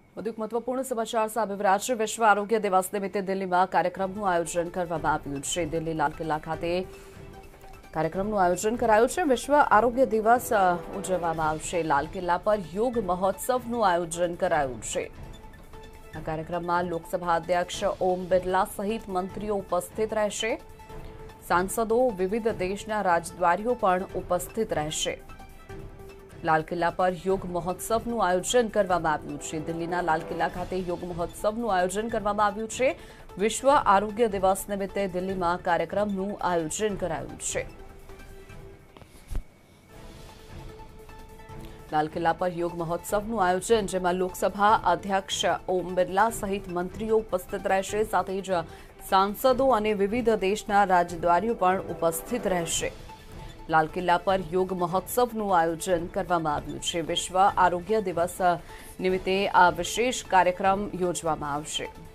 વધુ એક મહત્વપૂર્ણ સમાચાર સામે આવી રહ્યા છે। વિશ્વ આરોગ્ય દિવસ નિમિત્તે દિલ્હીમાં કાર્યક્રમનું આયોજન કરવામાં આવ્યું છે। દિલ્હી લાલ કિલ્લા ખાતે કાર્યક્રમનું આયોજન કરાયું છે। વિશ્વ આરોગ્ય દિવસ ઉજવવામાં આવશે। લાલ કિલ્લા પર યોગ મહોત્સવનું આયોજન કરાયું છે। આ કાર્યક્રમમાં લોકસભા અધ્યક્ષ ઓમ બિરલા સહિત મંત્રીઓ ઉપસ્થિત રહેશે। સાંસદો, વિવિધ દેશના રાજદ્વારીઓ પણ ઉપસ્થિત રહેશે। લાલ કિલ્લા પર યોગ મહોત્સવનું આયોજન કરવામાં આવ્યું છે। દિલ્હીના લાલ કિલ્લા ખાતે યોગ મહોત્સવનું આયોજન કરવામાં આવ્યું છે। વિશ્વ આરોગ્ય દિવસ નિમિત્તે દિલ્હીમાં કાર્યક્રમનું આયોજન કરાયું છે। લાલ કિલ્લા પર યોગ મહોત્સવનું આયોજન, જેમાં લોકસભા અધ્યક્ષ ઓમ બિરલા સહિત મંત્રીઓ ઉપસ્થિત રહેશે। સાથે જ સાંસદો અને વિવિધ દેશના રાજદ્વારીઓ પણ ઉપસ્થિત રહેશે। લાલ કિલ્લા પર યોગ મહોત્સવનું આયોજન કરવામાં આવ્યું છે। વિશ્વ આરોગ્ય દિવસ નિમિત્તે આ વિશેષ કાર્યક્રમ યોજવામાં આવશે।